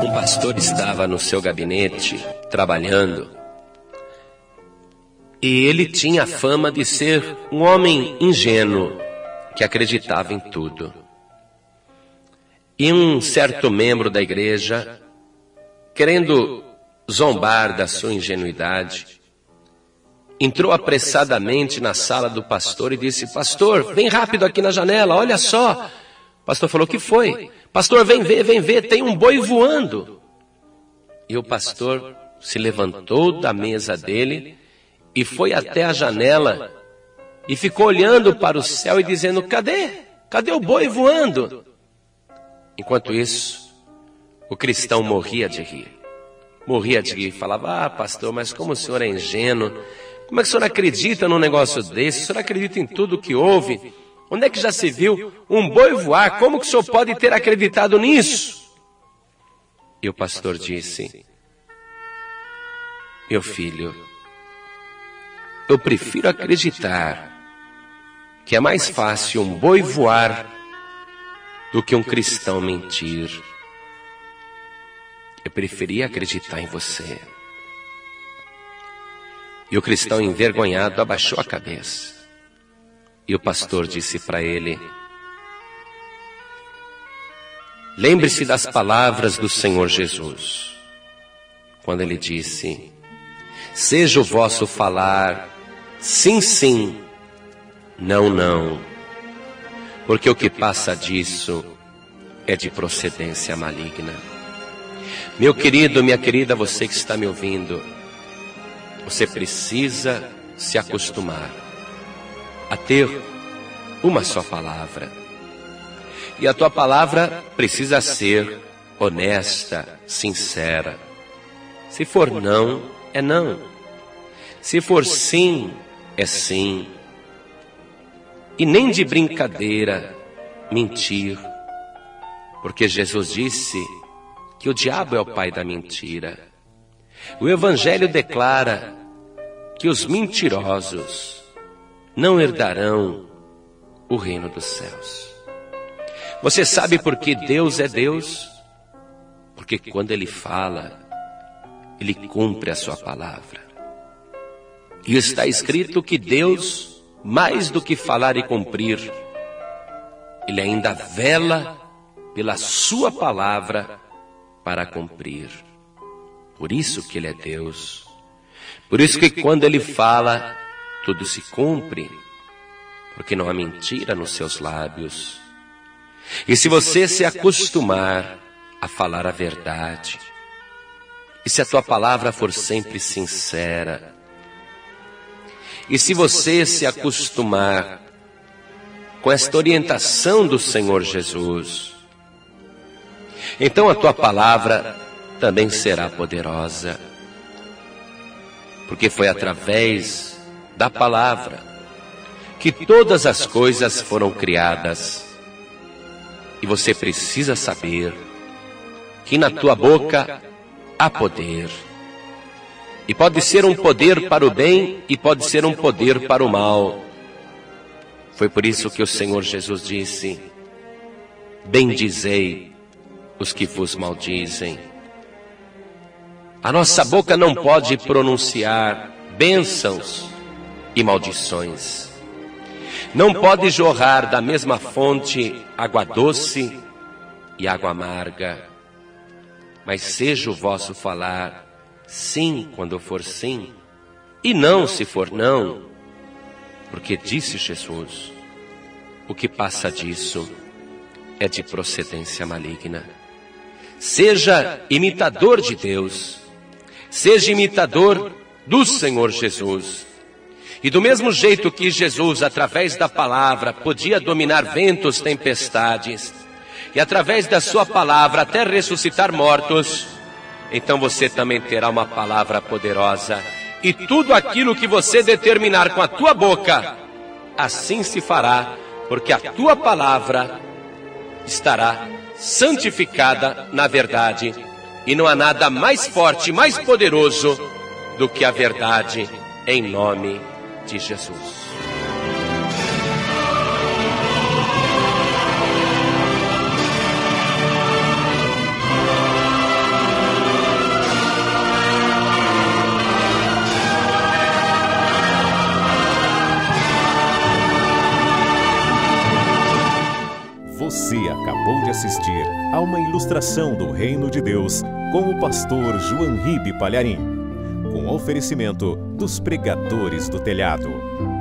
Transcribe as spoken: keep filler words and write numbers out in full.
Um pastor estava no seu gabinete, trabalhando, e ele tinha a fama de ser um homem ingênuo, que acreditava em tudo. E um certo membro da igreja, querendo zombar da sua ingenuidade, entrou apressadamente na sala do pastor e disse: pastor, vem rápido aqui na janela, olha só. O pastor falou: o que foi? Pastor, vem ver, vem ver, tem um boi voando. E o pastor se levantou da mesa dele e foi até a janela e ficou olhando para o céu e dizendo: cadê? Cadê o boi voando? Enquanto isso, o cristão morria de rir. Morria de rir, falava: ah, pastor, mas como o senhor é ingênuo, como é que o senhor acredita num negócio desse? O senhor acredita em tudo que houve? Onde é que já se viu um boi voar? Como que o senhor pode ter acreditado nisso? E o pastor disse: meu filho, eu prefiro acreditar que é mais fácil um boi voar do que um cristão mentir. Eu preferia acreditar em você. E o cristão envergonhado abaixou a cabeça. E o pastor disse para ele: lembre-se das palavras do Senhor Jesus, quando ele disse: seja o vosso falar sim, sim, não, não, porque o que passa disso é de procedência maligna. Meu querido, minha querida, você que está me ouvindo, você precisa se acostumar a ter uma só palavra. E a tua palavra precisa ser honesta, sincera. Se for não, é não. Se for sim, é sim. E nem de brincadeira mentir, porque Jesus disse que o diabo é o pai da mentira. O Evangelho declara que os mentirosos não herdarão o reino dos céus. Você sabe por que Deus é Deus? Porque quando Ele fala, Ele cumpre a sua palavra. E está escrito que Deus, mais do que falar e cumprir, Ele ainda vela pela sua palavra para cumprir. Por isso que Ele é Deus. Por isso que quando Ele fala, tudo se cumpre, porque não há mentira nos seus lábios. E se você se acostumar a falar a verdade, e se a tua palavra for sempre sincera, e se você se acostumar com esta orientação do Senhor Jesus, então a tua palavra também será poderosa, porque foi através da palavra que todas as coisas foram criadas. E você precisa saber que na tua boca há poder. E pode ser um poder para o bem e pode ser um poder para o mal. Foi por isso que o Senhor Jesus disse: bendizei os que vos maldizem. A nossa boca não pode pronunciar bênçãos e maldições. Não pode jorrar da mesma fonte água doce e água amarga. Mas seja o vosso falar sim quando for sim, e não se for não, porque disse Jesus: o que passa disso é de procedência maligna. Seja imitador de Deus, seja imitador do Senhor Jesus. E do mesmo jeito que Jesus, através da palavra, podia dominar ventos, tempestades, e através da sua palavra até ressuscitar mortos, então você também terá uma palavra poderosa. E tudo aquilo que você determinar com a tua boca, assim se fará, porque a tua palavra estará santificada na verdade. E não há nada mais forte, mais poderoso do que a verdade, em nome de Jesus. assistir a uma ilustração do Reino de Deus com o pastor João Ribe Palharim, com oferecimento dos Pregadores do Telhado.